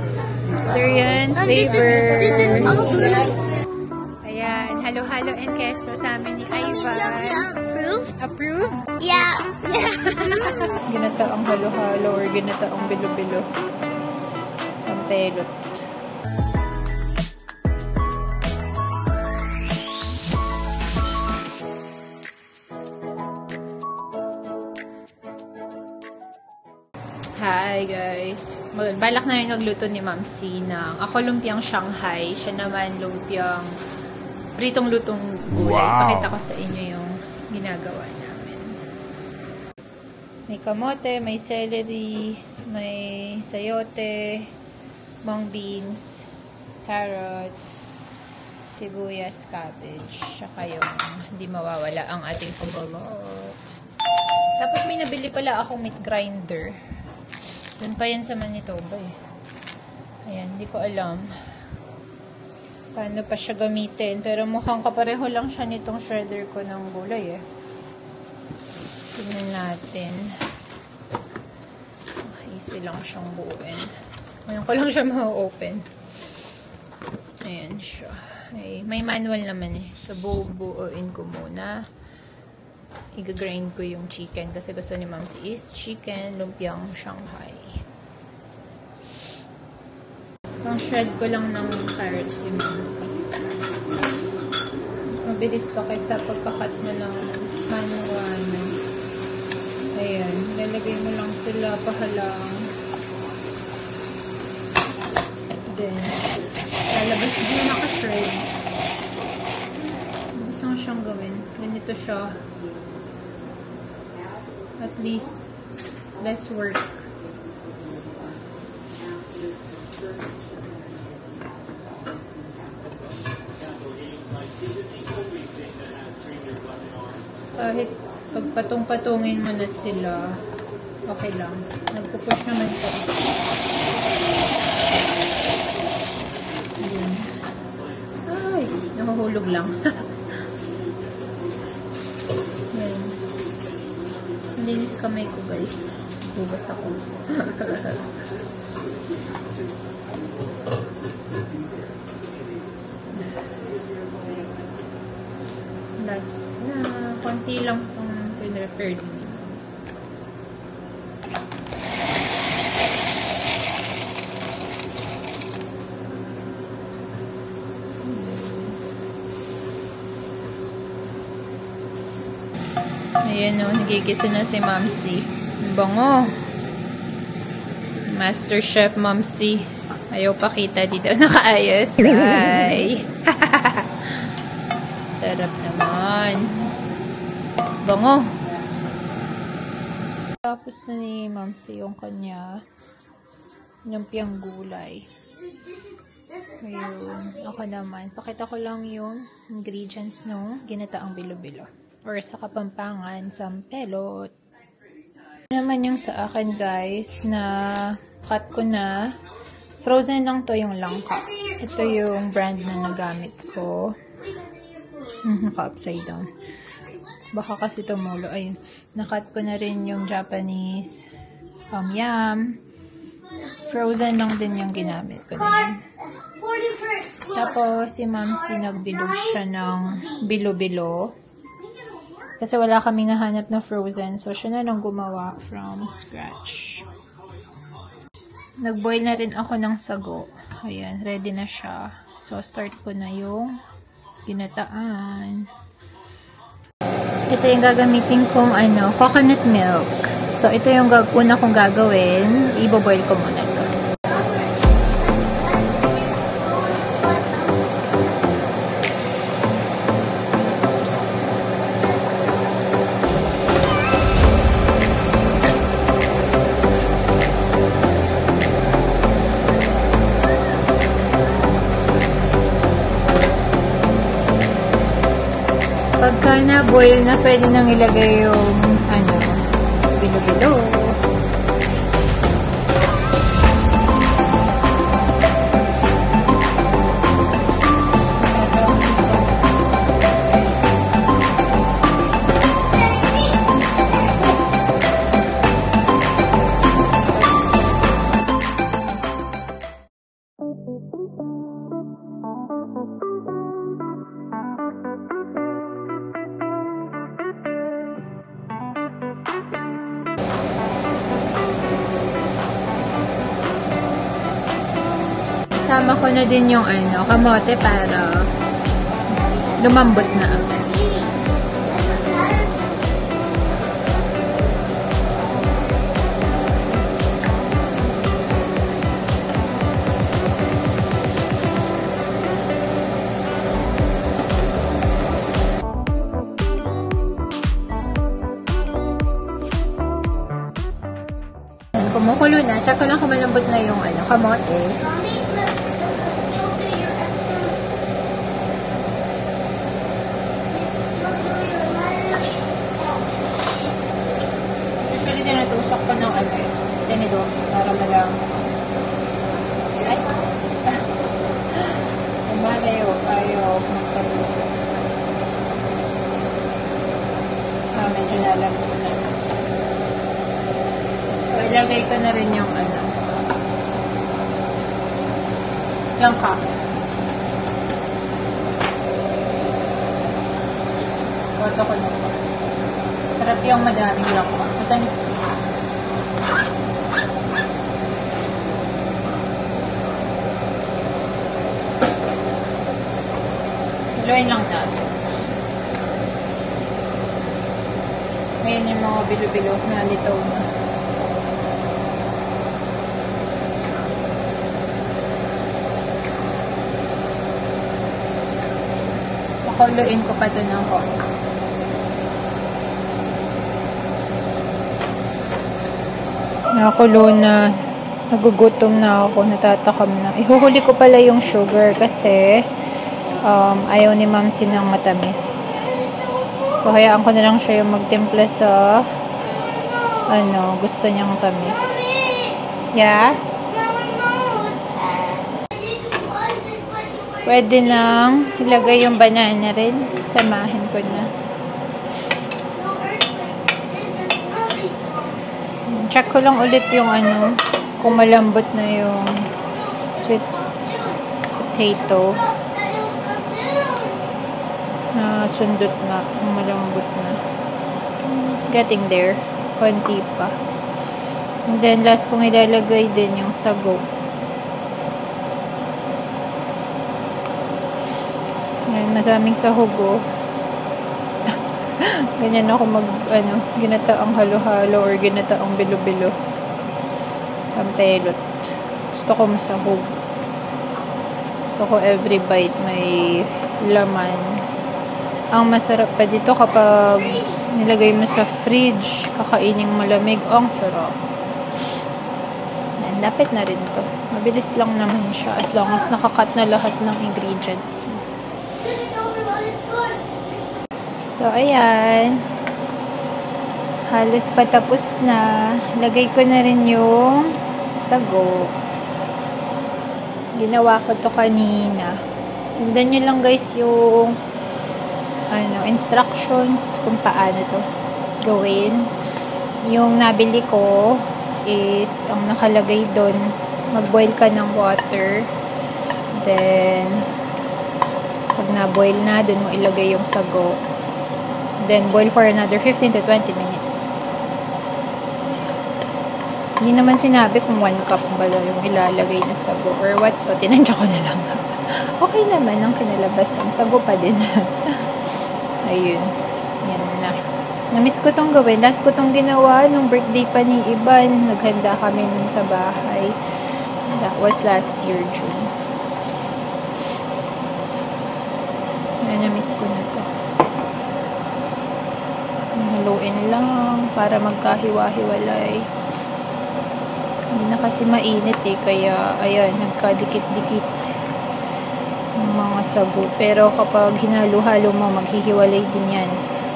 Durian flavor. This is also Ayan, halo-halo and queso sa amin ni Ivan. approved. Approve? Yeah. Ginataang halo-halo or ginataang bilo-bilo. Sampelot. Hi guys! Balak na yung nagluto ni Ma'am C ng ako lumpiang Shanghai. Siya naman lumpiang pritong lutong gulay. Wow. Pakita ko sa inyo yung ginagawa namin. May kamote, may celery, may sayote, mung beans, carrots, sibuyas, cabbage, saka yung hindi mawawala ang ating pabalot. Tapos may nabili pala akong meat grinder. Doon pa yan sa Manitoba eh. Ayan, hindi ko alam paano pa siya gamitin. Pero mukhang kapareho lang siya nitong shredder ko ng gulay eh. Tingnan natin. Easy lang siyang buuin. Ngayon ko lang siya ma-open. Ayan siya. May manual naman eh. So, buuin ko muna. I-grind ko yung chicken kasi gusto ni Ma'am si is chicken lumpiang Shanghai. Pang-shred ko lang ng carrots si Ma'am si. Mas mabilis to kaysa pagkakat mo ng manual. Ayan. Lalagay mo lang sila pahalang. Then, lalabas din naka-shred. Gusto mo siyang gawin. Ganito siya. At least less work. Kahit pagpatong-patungin mo na sila, okay lang. Nagpupush naman ko. Ay, nahuhulog lang. Yan. Linis kamay ko guys. Hugas ako. Last na. Konti lang itong pinrepared ni Moms. Ayan o, nagigisa na si Ma'am C. Bango. Master Chef Ma'am C. Ayaw pakita dito. Nakaayos. Ay. Sarap naman. Bango. Tapos na ni Ma'am C yung kanya lumpiang gulay. Ayun. Ako naman. Pakita ko lang yung ingredients no ginataang bilo-bilo. Or sa Kapampangan, sampelot. Naman yung sa akin guys, na cut ko na. Frozen lang to yung langka. Ito yung brand na nagamit ko. Naka-upside down. Baka kasi tumulo. Ayun. Nakat ko na rin yung Japanese yam. Frozen lang din yung ginamit ko na yun. Tapos si Ma'am si nagbilog siya ng bilo-bilo. Kasi wala kaming nahanap na frozen. So, siya na lang gumawa from scratch. Nag-boil na rin ako ng sago. Ayan, ready na siya. So, start ko na yung ginataan. Ito yung gagamitin kong coconut milk. So, ito yung una kong gagawin. I-boil ko muna ito. Pagka na-boil na, pwede nang ilagay yung bilo-bilo. Sama ko na din yung kamote para lumambot na. Kumukulo na, tsaka lang kumalambot na yung kamote. Usually tinatusok ko ng tinidor para malang ay malayo ayaw magpalusok. Medyo nalambot na. So, ilagay ko na rin yung langka. Koto ko na po. Sarap yung madaming langka. Matamis. Haluin lang natin. Ngayon yung mga bilo-bilo na litaw na. Pakuluin ko pa ito ng konti. Nakakulo na. Nagugutom na ako. Natatakam na. Ihuhuli ko pala yung sugar kasi ayaw ni Ma'am ng matamis. So, hayaan ko na lang siya yung magtimpla sa gusto niyang tamis. Yeah? Pwede nang ilagay yung banana rin. Samahin ko na. Check ko lang ulit yung kung malambot na yung sweet potato. Sundot nga. Malambot na. Getting there. Konti pa. And then, last kong ilalagay din yung sago. Ngayon, masaming sahog, oh. Ganyan ako ginataang halo-halo or ginataang bilo-bilo. Sampelot. Gusto ko masahog. Gusto ko every bite may laman. Ang masarap pa dito kapag nilagay mo sa fridge, kakaining malamig. Ang sarap. And lapit na rin to. Mabilis lang naman siya as long as nakakat na lahat ng ingredients mo. So, ayan. Halos patapos na. Lagay ko na rin yung sago. Ginawa ko to kanina. Sundan nyo lang guys yung instructions kung paano to gawin. Yung nabili ko is ang nakalagay doon, mag-boil ka ng water. Then, pag na-boil na, doon mo ilagay yung sago. Then, boil for another 15 to 20 minutes. Hindi naman sinabi kung 1 cup ba yung ilalagay na sago or what. So, tinansya ko na lang. Okay naman ang kinalabasan. Sago pa din. Ayun. Yan na. Namiss ko tong gawin. Last ko tong ginawa nung birthday pa ni Iban. Naghanda kami nun sa bahay. That was last year, June. Yan, namiss ko na to. Haluin lang para magkahiwa-hiwalay. Hindi na kasi mainit kaya ayan, nagkadikit-dikit ng mga sago. Pero kapag hinalo-halo mo, maghihiwalay din yan.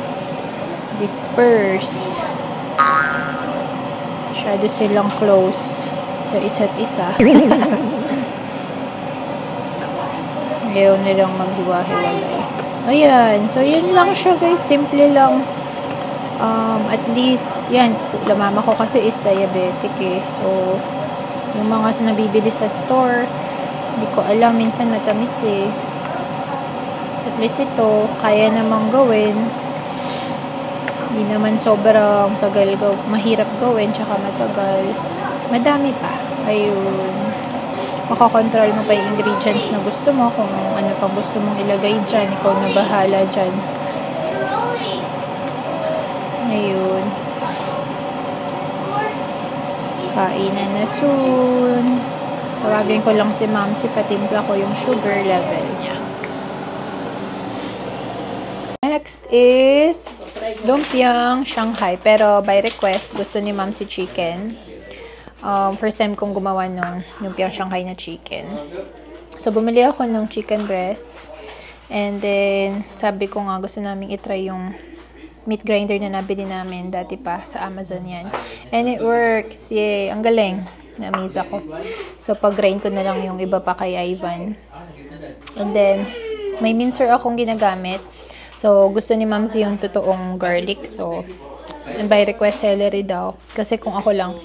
Disperse. Masyado silang close sa isa't isa. Ayaw nilang maghiwa-hiwalay. Ayan. So, yun lang siya guys. Simple lang. At least, yan, mama ko kasi is diabetic So, yung mga nabibili sa store, Hindi ko alam, minsan matamis eh. At least ito, kaya namang gawin. Hindi naman sobrang mahirap gawin, tsaka matagal. Madami pa. Ayun. Makakontrol mo pa yung ingredients na gusto mo, kung ano pang gusto mong ilagay dyan. Ikaw na bahala dyan. Ayun. Kainan na soon. Tawagin ko lang si Ma'am, patimpla ko yung sugar level niya. Next is lumpiang Shanghai. Pero by request, gusto ni Ma'am chicken. First time kong gumawa ng lumpiang Shanghai na chicken. So, bumili ako ng chicken breast. And then, sabi ko nga, gusto namin itry yung meat grinder na nabili namin dati pa sa Amazon yan. And it works. Yay! Ang galing. Na-amaze ako. So, pag-grind ko na lang yung iba pa kay Ivan. And then, may mincer akong ginagamit. So, gusto ni Ma'am yung totoong garlic. So, by request, celery daw. Kasi kung ako lang,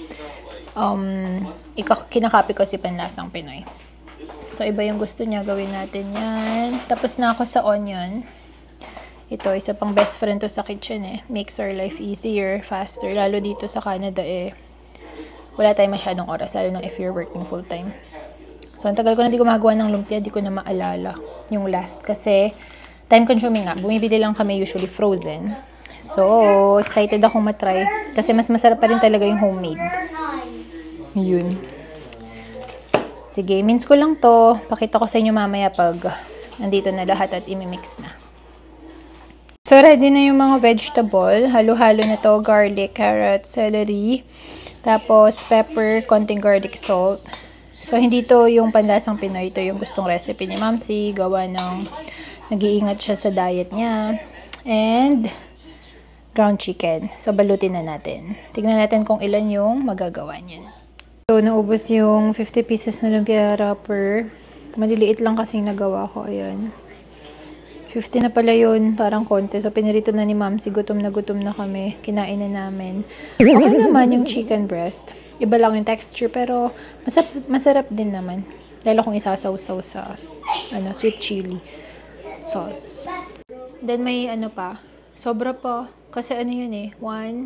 kinakapi ko si Panlasang Pinoy. So, iba yung gusto niya. Gawin natin yan. Tapos na ako sa onion. Ito, isa pang best friend to sa kitchen eh. Makes our life easier, faster. Lalo dito sa Canada eh. Wala tayong masyadong oras. Lalo na if you're working full time. So, ang tagal ko na di gumagawa ng lumpia. Di ko na maalala yung last. Kasi, time consuming nga. Bumibili lang kami usually frozen. So, excited akong matry. Kasi mas masarap pa rin talaga yung homemade. Yun. Sige, mince ko lang to. Pakita ko sa inyo mamaya pag nandito na lahat at imimix na. So, ready na yung mga vegetable. Halo-halo na to. Garlic, carrot, celery. Tapos, pepper, konting garlic salt. So, hindi to yung Panlasang Pinoy. Ito yung gustong recipe ni Mamsi. Gawa ng nag-iingat siya sa diet niya. And, ground chicken. So, balutin na natin. Tignan natin kung ilan yung magagawa niyan. So, naubos yung 50 pieces na lumpia wrapper. Maliliit lang kasing nagawa ko. Ayan. 50 na pala yun, parang konti. So, pinirito na ni Ma'am, gutom na kami. Kinain na namin. Okay naman yung chicken breast. Iba lang yung texture, pero masarap din naman. Lalo kung isasaw-saw sa sweet chili sauce. Then, may sobra pa. Kasi yun eh,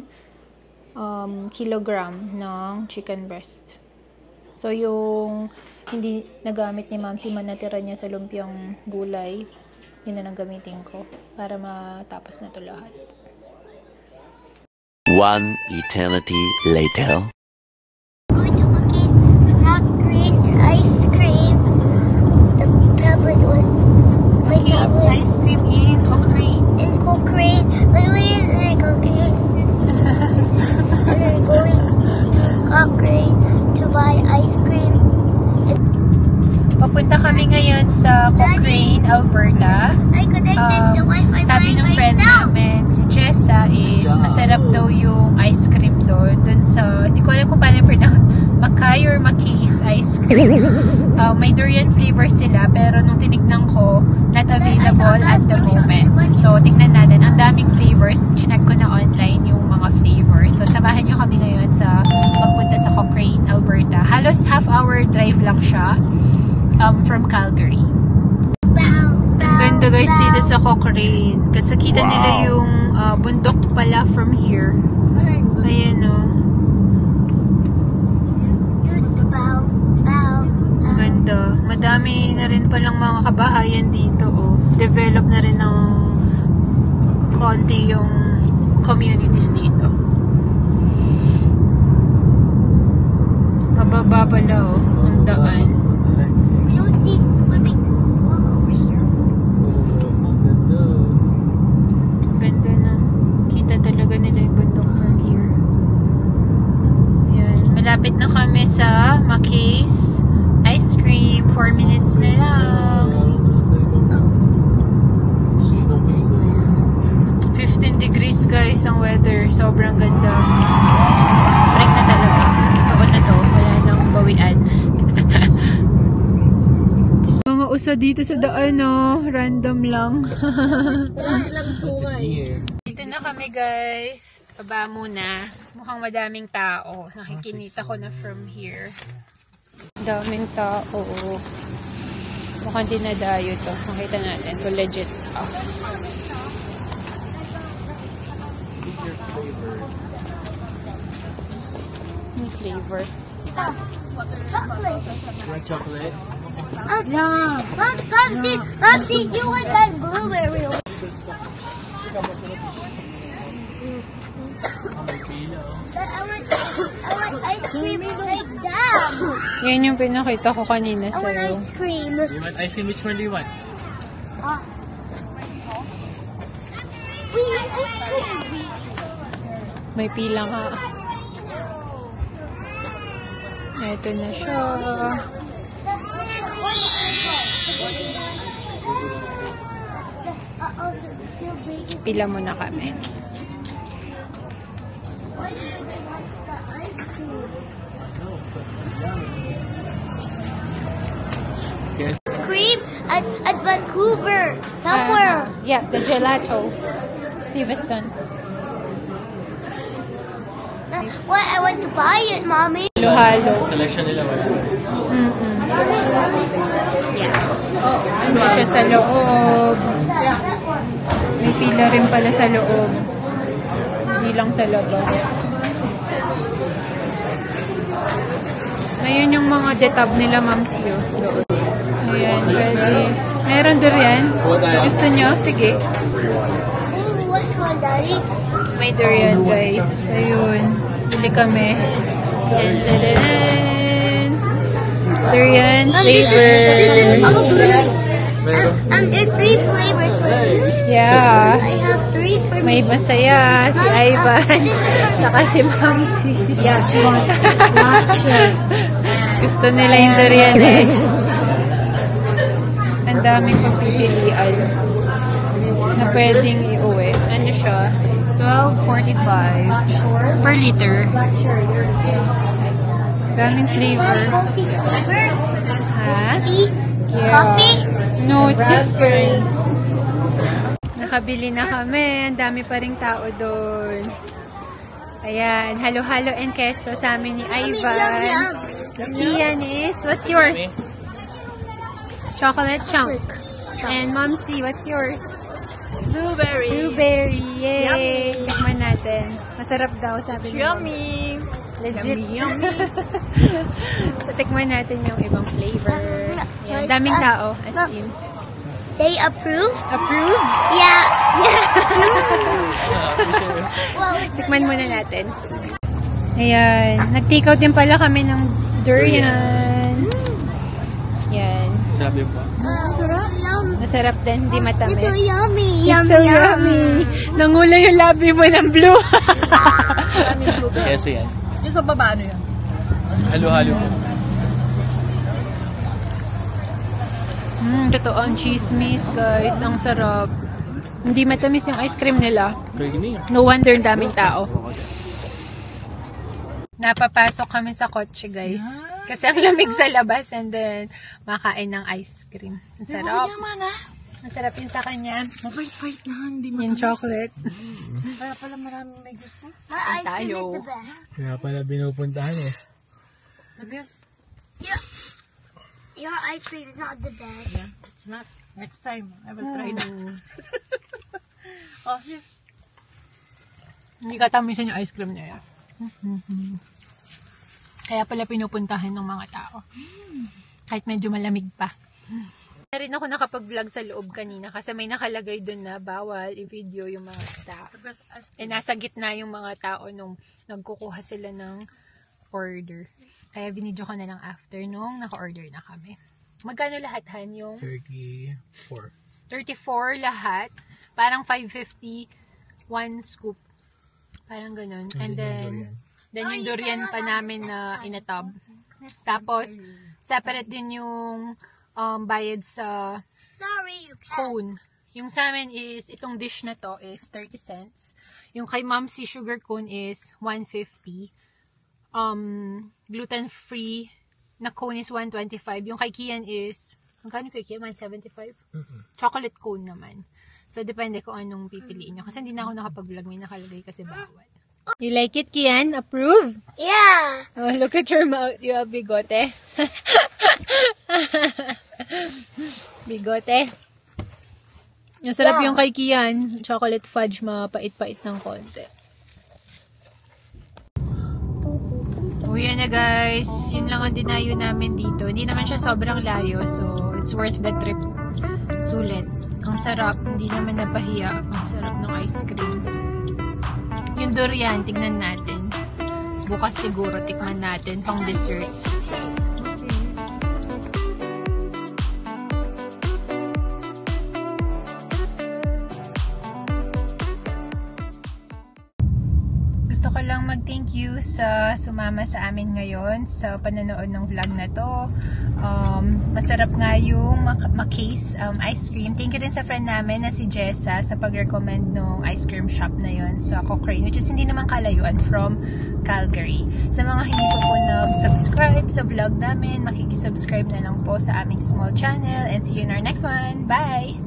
1 kilogram ng chicken breast. So, yung hindi nagamit ni Ma'am, natira niya sa lumpiang gulay. Yun na gamitin ko para matapos na to lahat. 1 eternity later. Going to cookies, hot green ice cream. The tablet was my tablet. Ice cream in Cochrane. In Cochrane. Literally in Cochrane. And we're going to Cochrane to buy ice cream. Papunta kami ngayon sa Cochrane, Alberta. I connected the Wi-Fi Sabi ng friend namin, si Jessa, is masarap daw yung ice cream doon. Doon sa, hindi ko alam kung paano pronounce, Mackay or Mackay's ice cream. May durian flavor sila, pero nung tinignan ko, not available at the moment. So, tignan natin. Ang daming flavors. Chinek ko na online yung mga flavors. So, samahan nyo kami ngayon sa pagpunta sa Cochrane, Alberta. Halos half-hour drive lang siya. From Calgary. Ganda guys dito sa Cochrane. Kasi kita nila yung bundok pala from here. Ayan o. Ganda. Madami na rin palang mga kabahayan dito o. Develop na rin ng konti yung communities dito. Mababa pala o. Ang daan. Ganda na. Kita talaga nila yung bundok from here. Ayan. Malapit na kami sa Mackay's ice cream. 4 minutes na lang. 15 degrees guys ang weather. Sobrang ganda. Spring na talaga. Taon na to. Wala nang bawian. Mga usa dito sa daan, no? Random lang. Dito na kami, guys. Baba muna. Mukhang madaming tao. Nakikinita ko na from here. Daming tao. Mukhang dinadayo to. Makita natin kung legit. Oh. Yung flavor. Chocolate. You want chocolate? Yeah. Momsy, you want that blueberry? I want ice cream like that. Yan yung pinakita ko kanina I want sa'yo. ice cream. You want ice cream? Which one do you want? We have ice cream. May pila nga. Ito na siya. Pila muna kami. Guess. Ice cream at Vancouver somewhere. Yeah, the gelato. Steveston. What? I want to buy it, mommy. Halo-halo. Selection nila wala. Ano siya sa loob. May pila rin pala sa loob. Hindi lang sa labas. Ayun yung mga detab nila, Mamsi. Doon. Ayan, pwede. Meron durian. Gusto nyo? Sige. Oh, what's one, Daddy? May durian, guys. Ayun. Bili kami. Dun-dun-dun. Durian flavor. This is all three. There's 3 flavors for this. Yeah. I have 3 for May me. masaya, si Ivan, This is for me. saka si Mamsi. Yeah, she wants it. Gusto nila yung durian eh. Ang daming pagpipilian na pwedeng iuwi. Ano siya? $12.45 per liter. Daming flavor. Coffee flavor? Ha? Tea? Yeah. Coffee? No, it's different. Nakabili na kami. Ang dami pa ring tao doon. Ayan. Halo-halo and queso sa amin ni Ivan. Ian is, what's yours? Chocolate chunk. And Momsy, what's yours? Blueberry. Blueberry. Yay! Tikman natin. Masarap daw, sabi ni Momsy. Yummy. Legit. Yummy. So, tikman natin yung ibang flavor. Ayan. Daming tao, as in. Say approve? Approve? Yeah. Tikman muna natin. Ayan. Nag-take out din pala kami ng durian. Yan. Sabi po. Masarap din, hindi matamis. It's so yummy. It's so yummy. Nangula yung labi mo ng blue. Kasi yan. Yung sa baba, ano yan? Halo-halo po. Totoo ang chismis, guys. Ang sarap. Hindi matamis yung ice cream nila. Creamy. No wonder ang daming tao. Napapasok kami sa kotse, guys. Kasi ang lamig sa labas and then makain ng ice cream. Ang sarap. Ang sarap yun sa kanya. Mabait-bait na, hindi Yung chocolate. Para pala maraming may gusto. My ice cream is the best. Kaya pala binupuntahan eh. The best. Your ice cream is not the best. Yeah, it's not. Next time, I will try that. Oh, yeah. Hindi katamisan yung ice cream niya. Kaya pala pinupuntahan ng mga tao. Kahit medyo malamig pa. Na rin ako nakapag-vlog sa loob kanina kasi may nakalagay dun na bawal i-video yung mga staff. Nasa gitna yung mga tao nung nagkukuha sila ng order. Kaya binidyo ko na lang after nung naka-order na kami. Magkano lahat, Han? Yung 34. 34 lahat. Parang 550 one scoop. Parang ganun. And then yung durian pa namin na inatab. Tapos, separate din yung bayad sa Sorry, you can't. cone. Yung sa amin is, itong dish na to is 30 cents. Yung kay Momsy sugar cone is 150. Gluten-free na cone is 125. Yung kay Kian is, magkano kay Kian? 175? Chocolate cone naman. So, depende kung anong pipiliin nyo. Kasi hindi na ako nakapag-vlog. May nakalagay kasi bawal. You like it, Kian? Approve? Yeah. Oh, look at your mouth. You have bigote. Bigote. Yung sarap yung kay Kian. Chocolate fudge, mapait-pait ng konti. Uwi na guys. Yun lang ang dinayo namin dito. Hindi naman siya sobrang layo. So, it's worth the trip. Sulit. Ang sarap. Hindi naman napahiya. Ang sarap ng ice cream. Yung durian, tignan natin. Bukas siguro tikman natin pang dessert. Gusto ko lang mag-thank you sa sumama sa amin ngayon sa panonood ng vlog na to. Masarap nga yung Mackay's ice cream. Thank you din sa friend namin na si Jessa sa pag-recommend ng ice cream shop na yun sa Cochrane, which is hindi naman kalayuan from Calgary. Sa mga hindi po nag-subscribe sa vlog namin, makikisubscribe na lang po sa aming small channel, and see you in our next one. Bye!